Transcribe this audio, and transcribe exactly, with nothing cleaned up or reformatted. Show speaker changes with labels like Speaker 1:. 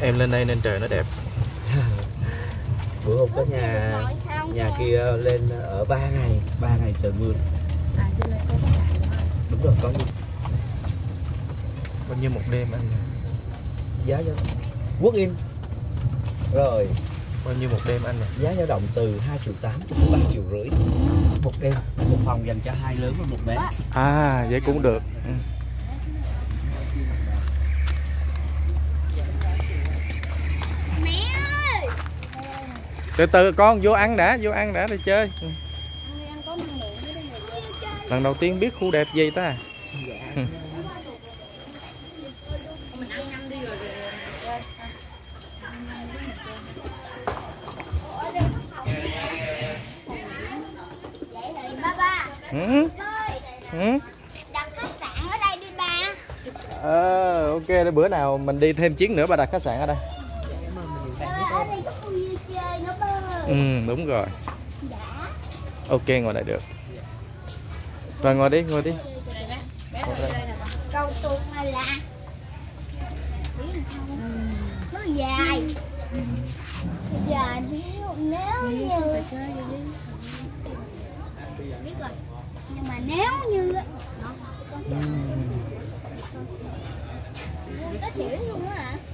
Speaker 1: Em lên đây nên trời nó đẹp.
Speaker 2: Bữa hôm có nhà nhà kia lên ở ba ngày, ba ngày trời mưa.
Speaker 3: À, cho nên có cái lại rồi.
Speaker 2: Đúng rồi, có như
Speaker 1: Bao nhiêu một đêm anh?
Speaker 2: giá cho Quốc Yên. Rồi,
Speaker 1: Bao nhiêu một đêm anh?
Speaker 2: giá dao động từ hai triệu tám cho tới ba triệu rưỡi một đêm, một phòng dành cho hai lớn và một bé.
Speaker 1: À, vậy cũng được. Ừ.
Speaker 3: Mẹ ơi.
Speaker 1: Từ từ con vô ăn đã, vô ăn đã rồi chơi. Ừ.
Speaker 3: Ăn có năng lượng với đây rồi.
Speaker 1: Lần đầu tiên biết khu đẹp gì ta. Ừ.
Speaker 3: Mình ăn nhanh đi rồi. Vậy thì ba ba.
Speaker 1: Ừ. Ừ.
Speaker 3: Đặt khách sạn ở đây đi ba.
Speaker 1: Ờ, ok, để bữa nào mình đi thêm chuyến nữa bà đặt khách sạn ở đây.
Speaker 3: Ở đây có khu vui chơi nữa ba.
Speaker 1: Ừ, đúng rồi.
Speaker 3: Đã.
Speaker 1: Ok, ngồi lại được. Và ngồi đi, ngồi đi.
Speaker 3: Cầu tuột mà là nó dài. Dài nếu nếu như biết rồi, nhưng mà nếu như có xỉu luôn á hả?